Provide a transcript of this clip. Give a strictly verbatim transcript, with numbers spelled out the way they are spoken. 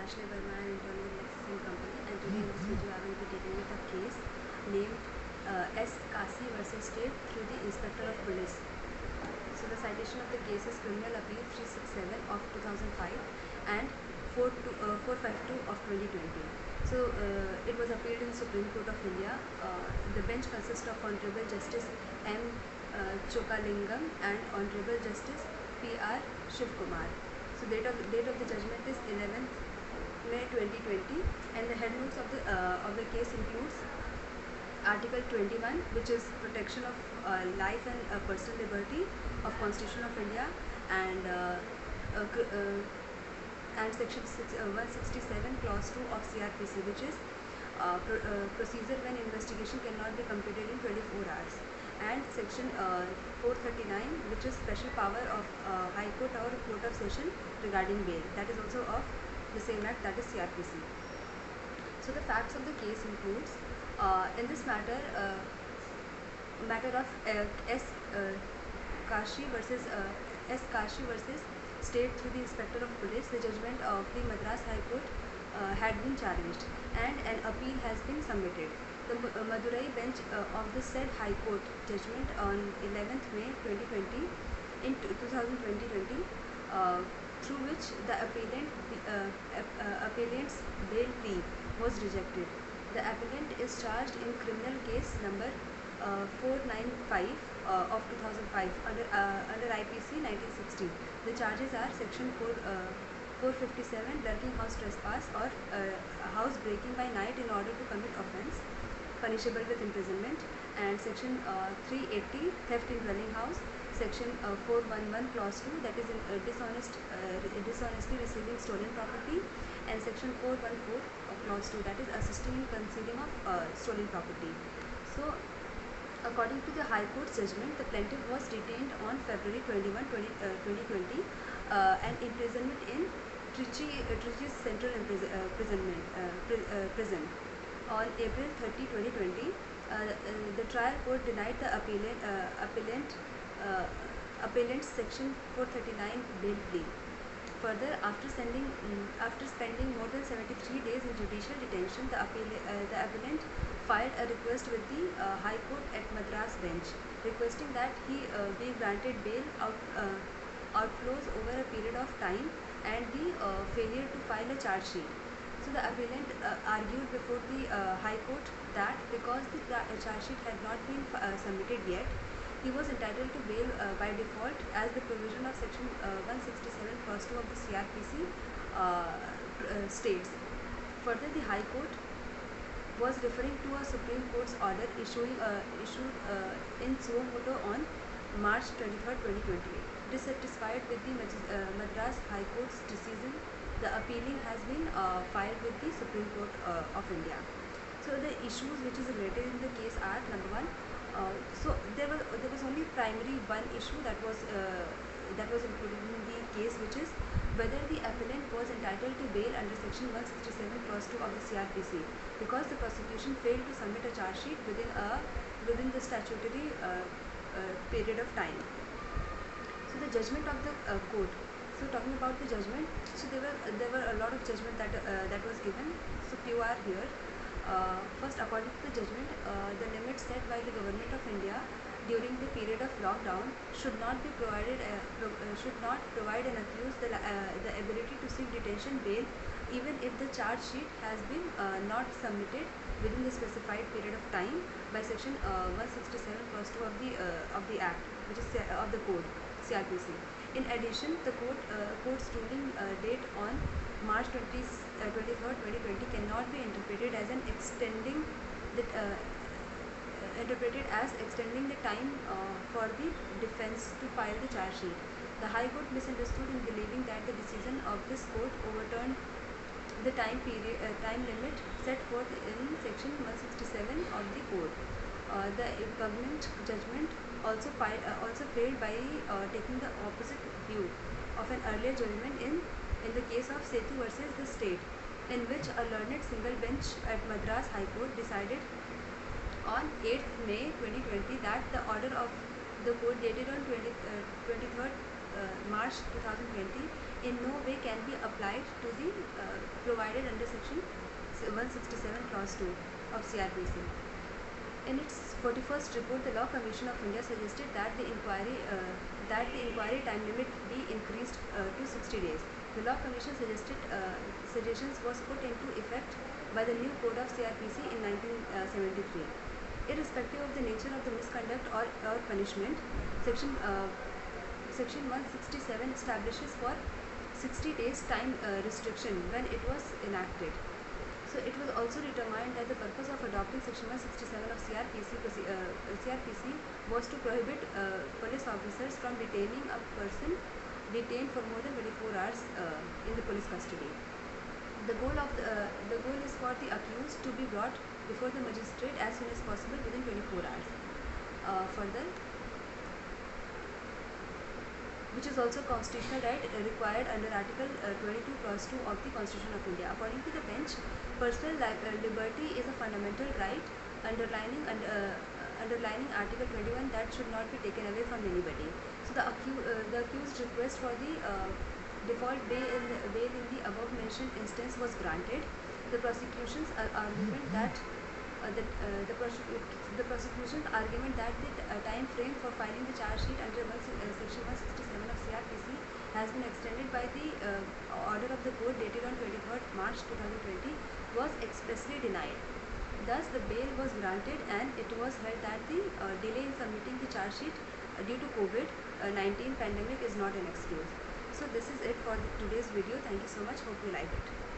Aishley, Verma and intern with LEXIS and Company, and today in this video I will be dealing with a case named uh, S. Kasi versus State through the Inspector of Police. So the citation of the case is Criminal Appeal three sixty-seven of two thousand five and four fifty-two of twenty twenty. So uh, it was appealed in Supreme Court of India. Uh, the bench consists of Honorable Justice M. Uh, Chokalingam and Honorable Justice P. R. Kumar. So date of date of the judgment is eleventh May twenty twenty, and the head notes of the uh, of the case includes Article twenty-one, which is protection of uh, life and uh, personal liberty of Constitution of India, and uh, uh, uh, and Section one sixty-seven, Clause two of C R P C, which is uh, pro uh, procedure when investigation cannot be completed in twenty-four hours, and Section uh, four thirty-nine, which is special power of uh, High Court or Court of Session regarding bail. That is also of the same act, that is C R P C. So the facts of the case includes uh, in this matter uh, matter of uh, S. Uh, Kashi versus uh, S. Kashi versus State through the Inspector of Police. The judgment of the Madras High Court uh, had been challenged and an appeal has been submitted. The uh, Madurai bench uh, of the said High Court judgment on eleventh May twenty twenty in two thousand twenty, uh, through which the appellant uh, uh, appellant's bail plea was rejected. The appellant is charged in criminal case number uh, four ninety-five uh, of two thousand five under uh, under I P C nineteen sixty. The charges are Section four. Uh, four fifty-seven, lurking house trespass or uh, house breaking by night in order to commit offence, punishable with imprisonment, and Section uh, three eighty, theft in dwelling house, Section uh, four eleven, Clause two, that is in, uh, dishonest, uh, dishonestly receiving stolen property, and Section four fourteen of Clause two, that is assisting in concealing of uh, stolen property. So, according to the High Court's judgment, the plaintiff was detained on February twenty-first, twenty twenty uh, and imprisonment in Trichy, uh, Trichy's Central Impris uh, Imprisonment uh, pri uh, Prison. On April thirtieth, twenty twenty, uh, uh, the trial court denied the appellant, uh, appellant, uh, appellant's Section four thirty-nine bail plea. Further, after sending, um, after spending more than seventy-three days in judicial detention, the, appel uh, the appellant filed a request with the uh, High Court at Madras bench, requesting that he uh, be granted bail out, uh, outflows over a period of time and the uh, failure to file a charge sheet. So the appellant uh, argued before the uh, High Court that because the charge sheet had not been uh, submitted yet, he was entitled to bail uh, by default as the provision of Section uh, one sixty-seven, Clause two of the C R P C uh, uh, states. Further, the High Court was referring to a Supreme Court's order issuing uh, issued uh, in suo motu on March twenty-third, twenty twenty. Dissatisfied with the uh, Madras High Court's decision, the appealing has been uh, filed with the Supreme Court uh, of India. So the issues which is related in the case are number one. Uh, so there was there was only primary one issue that was uh, that was included in the case, which is whether the appellant was entitled to bail under Section one sixty-seven, Clause two of the C R P C, because the prosecution failed to submit a charge sheet within a within the statutory uh, uh, period of time. So the judgment of the uh, court. So talking about the judgment, so there were uh, there were a lot of judgment that uh, that was given. So few are here. Uh, first, according to the judgment, uh, the limits set by the Government of India during the period of lockdown should not be provided uh, pro uh, should not provide an accused the, uh, the ability to seek detention bail even if the charge sheet has been uh, not submitted within the specified period of time by Section uh, one sixty-seven, Clause two of the uh, of the Act, which is uh, of the Code, C R P C. In addition, the court uh, court's ruling uh, date on March twenty-third, twenty twenty cannot be interpreted as an extending the uh, interpreted as extending the time uh, for the defense to file the charge sheet. The High Court misunderstood in believing that the decision of this court overturned the time period uh, time limit set forth in Section one sixty-seven of the Code. Uh, the government judgment also filed, uh, also failed by uh, taking the opposite view of an earlier judgment in in the case of Setu versus the state, in which a learned single bench at Madras High Court decided on eighth May twenty twenty that the order of the court dated on twenty, uh, twenty-third uh, March twenty twenty in no way can be applied to the uh, provided under section one sixty-seven clause two of C R P C. In its forty-first report, the Law Commission of India suggested that the inquiry uh, that the inquiry time limit be increased uh, to sixty days. The Law Commission suggested uh, suggestions was put into effect by the new code of C R P C in nineteen seventy-three. Irrespective of the nature of the misconduct or, or punishment, section uh, section one sixty-seven establishes for sixty days time uh, restriction when it was enacted. So it was also determined that the purpose of adopting section one sixty-seven of C R P C, uh, C R P C was to prohibit uh, police officers from detaining a person detained for more than twenty-four hours uh, in the police custody. The goal of the, uh, the goal is for the accused to be brought before the magistrate as soon as possible within twenty-four hours. Uh, further, which is also constitutional right uh, required under Article uh, twenty-two clause two of the Constitution of India. According to the bench, personal li uh, liberty is a fundamental right underlining and uh, underlining Article twenty-one that should not be taken away from anybody. So the, accu uh, the accused request for the uh, default bail in, the, bail in the above mentioned instance was granted. The prosecution's uh, argument that uh, the, uh, the, prosecu the prosecution's argument that the uh, time frame for filing the charge sheet under one, uh, section one sixty-seven of C R P C has been extended by the uh, order of the court dated on twenty-third March two thousand twenty was expressly denied. Thus, the bail was granted and it was held that the uh, delay in submitting the charge sheet uh, due to COVID nineteen pandemic is not an excuse. So this is it for the, today's video. Thank you so much. Hope you like it.